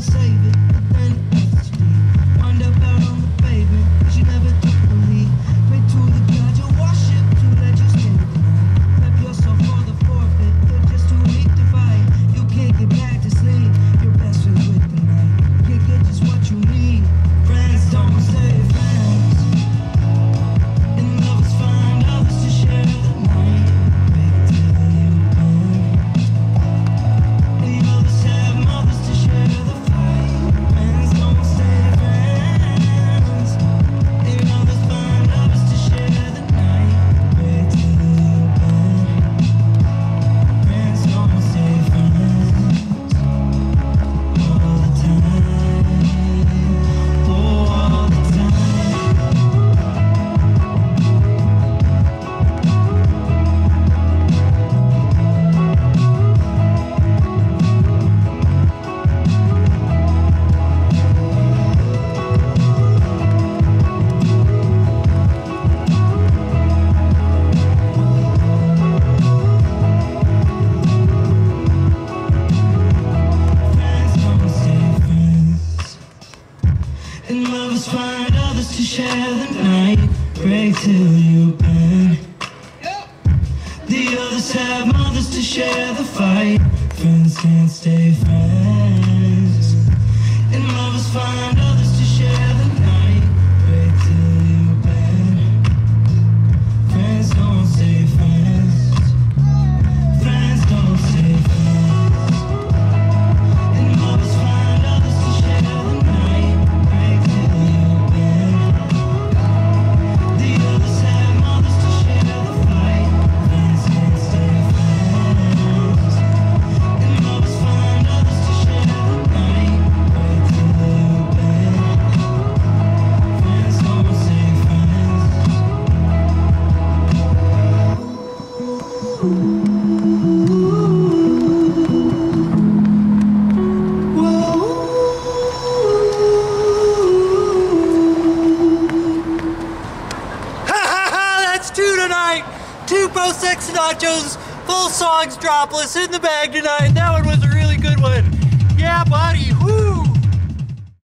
share the night, break till you bend. The others have mothers to share the fight. Friends can't stay friends, and lovers find others to share the night, break till you bend. Friends don't stay friends, friends don't stay friends, and lovers find others to share the night, break till you bend. The others have mothers to share the fight. Friends can't stay friends, and lovers find others to share the night, break till you bend. Friends don't stay friends. That's two tonight. Two Post Sex Nachos, full songs, dropless in the bag tonight. That one was a really good one. Yeah, bye.